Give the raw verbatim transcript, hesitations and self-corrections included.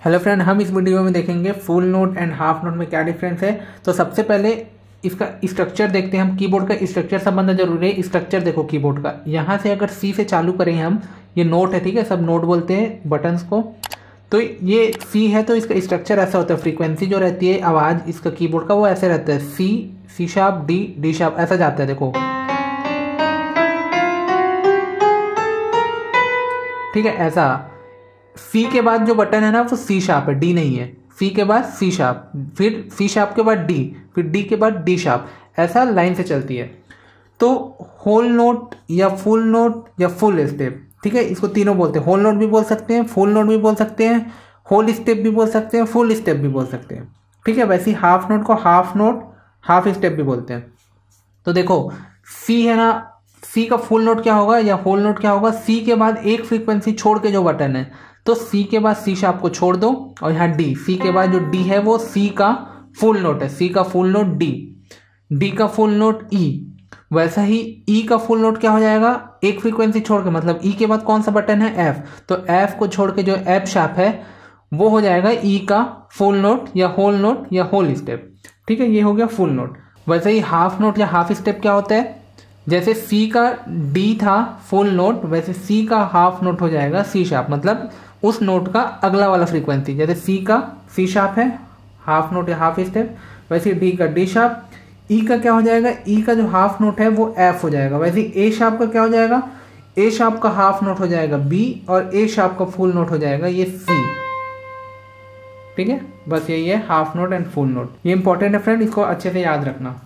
Hello friend, हम इस video में देखेंगे full note and half note में क्या डिफरेंस है। तो सबसे पहले इसका स्ट्रक्चर देखते हैं हम। कीबोर्ड का स्ट्रक्चर समझना जरूरी है। स्ट्रक्चर देखो कीबोर्ड का, यहाँ से अगर सी से चालू करें हम, ये नोट है, ठीक है, सब नोट बोलते हैं बटन्स को। तो ये सी है तो इसका स्ट्रक्चर ऐसा होता है, फ्रीक्वेंसी जो रहती है आवाज़ इसका कीबोर्ड का वो ऐसे रहता है, C C sharp D D sharp ऐसा जाता है, देखो ठीक है। ऐसा सी के बाद जो बटन है ना वो सी शार्प है, डी नहीं है। सी के बाद सी शार्प, फिर सी शार्प के बाद डी, फिर डी के बाद डी शार्प, ऐसा लाइन से चलती है। तो होल नोट या फुल नोट या फुल स्टेप, ठीक है, इसको तीनों बोलते हैं। होल नोट भी बोल सकते हैं, फुल नोट भी बोल सकते हैं, होल स्टेप भी बोल सकते हैं, फुल स्टेप भी बोल सकते हैं, ठीक है। वैसे ही हाफ नोट को हाफ नोट हाफ स्टेप भी बोलते हैं। तो देखो सी है ना, सी का फुल नोट क्या होगा या होल नोट क्या होगा, सी के बाद एक फ्रीक्वेंसी छोड़ के जो बटन है, तो सी के बाद सी शार्प को छोड़ दो और यहाँ डी, सी के बाद जो डी है वो सी का फुल नोट है, सी का फुल नोट डी, डी का फुल नोट ई। वैसा ही ई का फुल नोट क्या हो जाएगा, एक फ्रीक्वेंसी छोड़ के, मतलब ई के बाद कौन सा बटन है, एफ, तो एफ को छोड़ के जो एफ शार्प है वो हो जाएगा ई का फुल नोट या होल नोट या होल स्टेप, ठीक है। ये हो गया फुल नोट। वैसे ही हाफ नोट या हाफ स्टेप क्या होता है, जैसे सी का डी था फुल नोट, वैसे सी का हाफ नोट हो जाएगा सी शार्प, मतलब उस नोट का अगला वाला फ्रीक्वेंसी। जैसे सी का सी शार्प है हाफ नोट या हाफ स्टेप, वैसे डी का डी शार्प। ई का क्या हो जाएगा, ई का जो हाफ नोट है वो एफ हो जाएगा। वैसे ए शार्प का क्या हो जाएगा, ए शार्प का हाफ नोट हो जाएगा बी और ए शार्प का फुल नोट हो जाएगा ये सी, ठीक है। बस यही है half note and full note. ये इंपॉर्टेंट है फ्रेंड, इसको अच्छे से याद रखना।